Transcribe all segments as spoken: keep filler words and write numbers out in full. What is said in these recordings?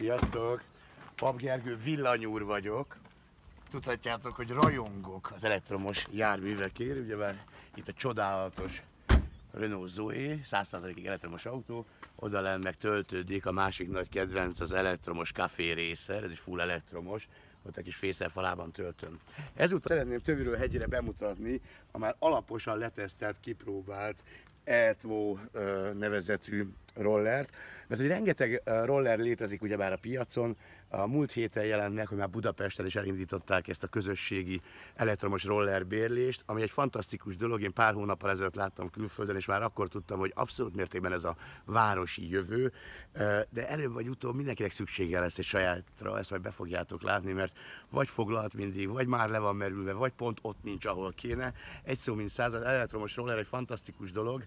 Sziasztok! Pap Gergő villanyúr vagyok. Tudhatjátok, hogy rajongok az elektromos járművekért. Ugyebár itt a csodálatos Renault Zoe, száz százalékig elektromos autó. Oda lenn meg töltődik a másik nagy kedvenc, az elektromos Café Racer, ez is full elektromos. Ott egy kis fészelfalában töltöm. Ezúttal szeretném Töviről hegyire bemutatni a már alaposan letesztelt, kipróbált e tvó nevezetű rollert, mert hogy rengeteg roller létezik ugyebár a piacon. A múlt héten jelent meg, hogy már Budapesten is elindították ezt a közösségi elektromos roller bérlést, ami egy fantasztikus dolog. Én pár hónappal ezelőtt láttam külföldön, és már akkor tudtam, hogy abszolút mértékben ez a városi jövő, de előbb vagy utóbb mindenkinek szüksége lesz egy sajátra, ezt majd be fogjátok látni, mert vagy foglalt mindig, vagy már le van merülve, vagy pont ott nincs, ahol kéne. Egy szó mint száz, az elektromos roller egy fantasztikus dolog,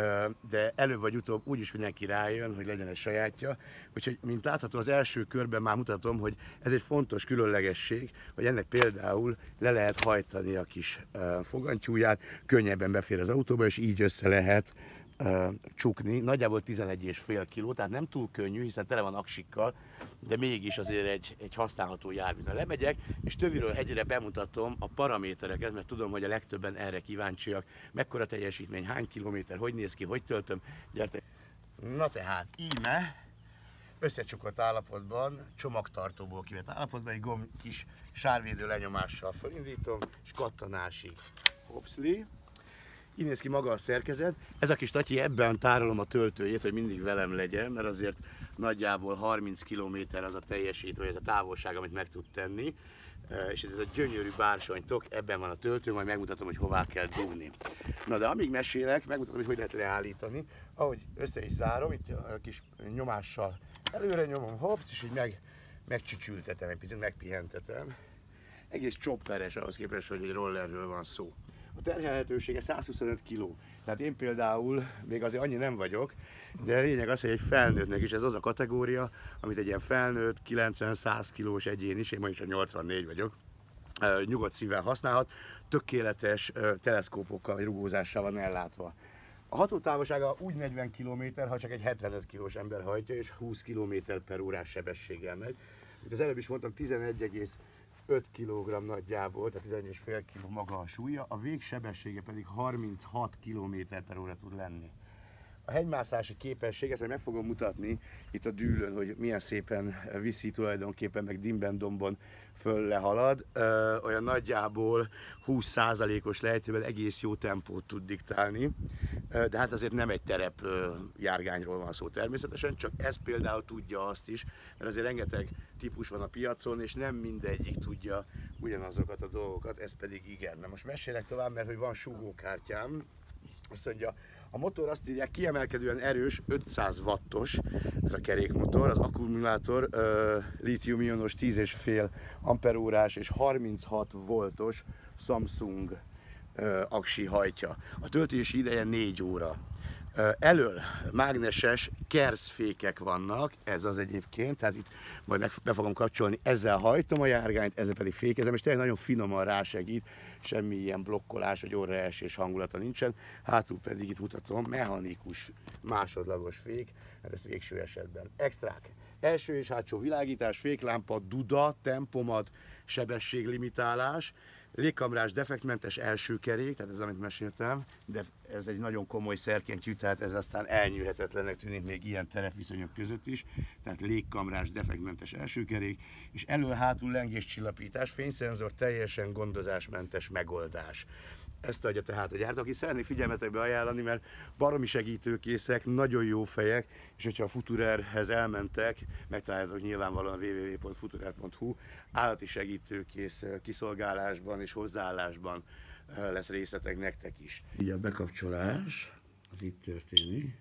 de előbb vagy utóbb úgyis mindenki rájön, hogy legyen egy sajátja. Úgyhogy, mint látható, az első körben már mutatom, hogy ez egy fontos különlegesség, hogy ennek például le lehet hajtani a kis fogantyúját, könnyebben befér az autóba, és így össze lehet uh, csukni. Nagyjából tizenegy és fél kiló, tehát nem túl könnyű, hiszen tele van aksikkal, de mégis azért egy, egy használható jármű. Na, lemegyek, és Töviről hegyre bemutatom a paramétereket, mert tudom, hogy a legtöbben erre kíváncsiak. Mekkora teljesítmény, hány kilométer, hogy néz ki, hogy töltöm. Gyertek! Na tehát, íme összecsukott állapotban, csomagtartóból kivett állapotban, egy gomb kis sárvédő lenyomással felindítom, és kattanásig hopszli. Így néz ki maga a szerkezet. Ez a kis tatyi, ebben tárolom a töltőjét, hogy mindig velem legyen, mert azért nagyjából harminc kilométer az a teljesítmény, ez a távolság, amit meg tud tenni. És ez a gyönyörű bársonytok, ebben van a töltő, majd megmutatom, hogy hová kell dugni. Na de amíg mesélek, megmutatom, hogy hogy lehet leállítani. Ahogy össze is zárom, itt a kis nyomással előre nyomom, hopsz, és így meg, megcsücsültetem, egy picit megpihentetem. Egész csopperes ahhoz képest, hogy egy rollerről van szó. A terhelhetősége száz huszonöt kiló. Tehát én például még azért annyi nem vagyok, de a lényeg az, hogy egy felnőttnek is ez az a kategória, amit egy ilyen felnőtt, kilencven-száz kilós egyén is, én ma is a nyolcvannégy vagyok, nyugodt szívvel használhat, tökéletes teleszkópokkal vagy rugózással van ellátva. A hatótávolsága úgy negyven kilométer, ha csak egy hetvenöt kilós ember hajtja, és húsz kilométer per órás sebességgel megy. Mint az előbb is mondtam, tizenegy egész öt kilogramm nagyjából, tehát tizenegy egész öt kiló maga a súlya, a végsebessége pedig harminchat kilométer per óra tud lenni. A hegymászási képesség, ezt majd meg fogom mutatni itt a dűlön, hogy milyen szépen viszi tulajdonképpen, meg dimben-dombon föl lehalad. Ö, olyan nagyjából húsz százalékos lejtőben egész jó tempót tud diktálni, ö, de hát azért nem egy terep ö, járgányról van szó természetesen, csak ez például tudja azt is, mert azért rengeteg típus van a piacon, és nem mindegyik tudja ugyanazokat a dolgokat, ez pedig igen. Na most mesélek tovább, mert hogy van súgókártyám, azt mondja, a motor azt írják, kiemelkedően erős, ötszáz wattos ez a kerékmotor, az akkumulátor uh, lítium-ionos tíz egész öt amperórás és harminchat voltos Samsung uh, aksi hajtja. A töltési ideje négy óra. Uh, elől mágneses kerszfékek vannak, ez az egyébként, tehát itt majd meg, be fogom kapcsolni, ezzel hajtom a járgányt, ezzel pedig fékezem, és tényleg nagyon finoman rásegít, semmi ilyen blokkolás vagy orraesés hangulata nincsen, hátul pedig itt mutatom, mechanikus másodlagos fék, hát ez végső esetben. Extrák, első és hátsó világítás, féklámpa, duda, tempomat, sebességlimitálás, légkamrás, defektmentes első kerék, tehát ez amit meséltem, de ez egy nagyon komoly szerkentyű, tehát ez aztán elnyűhetetlennek tűnik még ilyen terepviszonyok között is, tehát légkamrás, defektmentes első kerék, és elő-hátul lengéscsillapítás, fényszenzor, teljesen gondozásmentes megoldás. Ezt adja tehát a gyártó, akit szeretnék figyelmetekbe ajánlani, mert baromi segítőkészek, nagyon jó fejek, és hogyha a Futurerhez elmentek, megtaláljátok nyilvánvalóan double-u double-u double-u pont futurer pont hu, állati segítőkész kiszolgálásban és hozzáállásban lesz részletek nektek is. Így a bekapcsolás, az itt történik.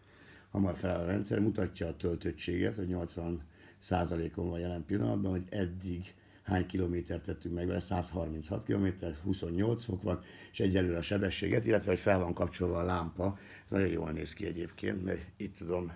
Hamar feláll a rendszer, mutatja a töltöttséget, hogy nyolcvan százalékon van jelen pillanatban, hogy eddig hány kilométert tettünk meg vele, száz harminchat kilométer, huszonnyolc fok van, és egyelőre a sebességet, illetve hogy fel van kapcsolva a lámpa. Ez nagyon jól néz ki egyébként, mert itt tudom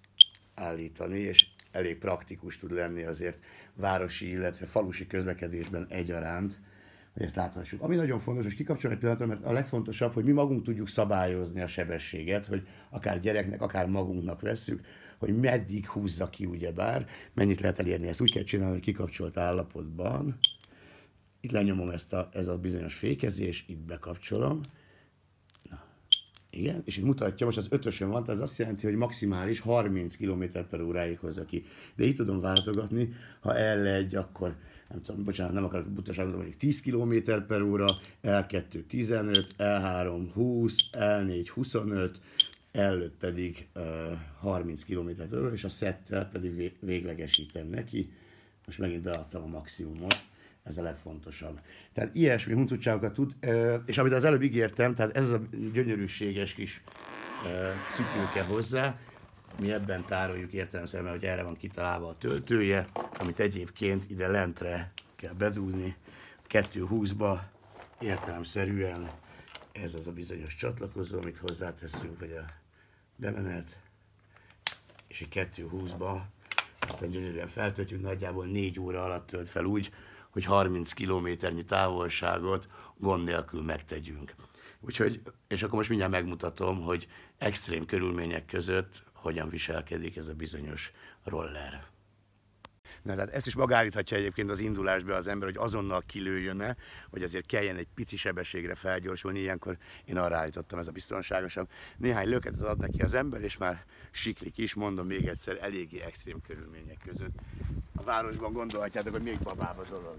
állítani, és elég praktikus tud lenni azért városi, illetve falusi közlekedésben egyaránt, hogy ezt láthassuk. Ami nagyon fontos, hogy kikapcsolni egy pillanatra, mert a legfontosabb, hogy mi magunk tudjuk szabályozni a sebességet, hogy akár gyereknek, akár magunknak vesszük, hogy meddig húzza ki ugyebár, mennyit lehet elérni. Ezt úgy kell csinálni, hogy kikapcsolt állapotban. Itt lenyomom ezt a, ez a bizonyos fékezés, itt bekapcsolom. Na, igen, és itt mutatja, most az ötösön van, tehát ez azt jelenti, hogy maximális harminc kilométer per óráig hozza ki. De itt tudom váltogatni, ha el egy, akkor nem tudom, bocsánat, nem akarok butaságot, mondjuk tíz kilométer per óra, el kettő tizenöt, el három húsz, el négy huszonöt, el öt pedig uh, harminc kilométer per óra, és a szettel pedig véglegesítem neki. Most megint beadtam a maximumot, ez a legfontosabb. Tehát ilyesmi huncutságokat tud, uh, és amit az előbb ígértem, tehát ez a gyönyörűséges kis uh, szütyőke hozzá, mi ebben tároljuk értelemszerűen, hogy erre van kitalálva a töltője, amit egyébként ide lentre kell bedugni, kettő húszba értelemszerűen ez az a bizonyos csatlakozó, amit hozzáteszünk, hogy a bemenet, és egy kettő húszba aztán gyönyörűen feltöltjük, nagyjából négy óra alatt tölt fel úgy, hogy harminc kilométernyi távolságot gond nélkül megtegyünk. Úgyhogy, és akkor most mindjárt megmutatom, hogy extrém körülmények között hogyan viselkedik ez a bizonyos roller. Na, tehát ezt is magállíthatja egyébként az indulásba az ember, hogy azonnal kilőjön-e, hogy azért kelljen egy pici sebességre felgyorsulni, ilyenkor én arra állítottam, ez a biztonságosabb. Néhány löketet ad neki az ember, és már siklik is, mondom még egyszer, eléggé extrém körülmények között. A városban gondolhatjátok, hogy még babább a dolog.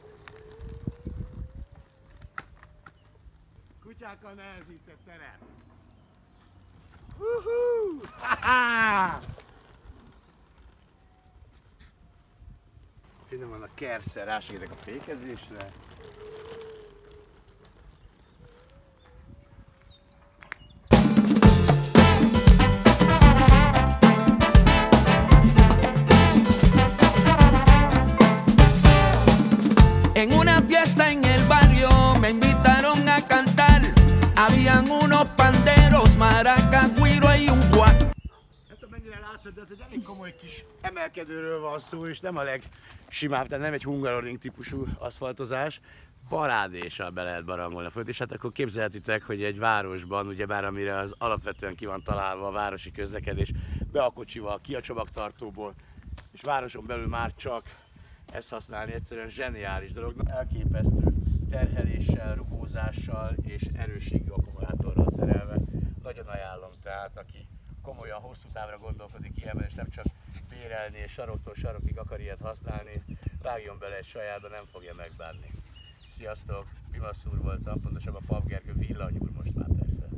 Kutyákkal nehezített terep. Uhú! Ha-ha! Finoman a kerszer, rásegítek a fékezésre. En una fiesta en el barrio me invitaron a cantar. Habían unos panderos, maracas, güiro y un cuac. Nem tudom, mennyire látszott, de ez egy elég komoly kis emelkedőről van szó, és nem a legsimább, tehát nem egy Hungaroring típusú aszfaltozás. Parádéssal be lehet barangolni a föld, és hát akkor képzelhetitek, hogy egy városban, ugyebár amire az alapvetően ki van találva a városi közlekedés, be a kocsival, ki a csomagtartóból, és városon belül már csak ezt használni egyszerűen zseniális dolog. Elképesztő terheléssel, rugózással és erősségű akkumulátorral szerelve. Nagyon ajánlom tehát, aki komolyan hosszú távra gondolkodik ilyenben, és nem csak bérelni és saroktól sarokig akar ilyet használni, vágjon bele egy sajátba, nem fogja megbánni. Sziasztok! Bimasz úr voltam, pontosabban Pap Gergő villanyúr most már persze.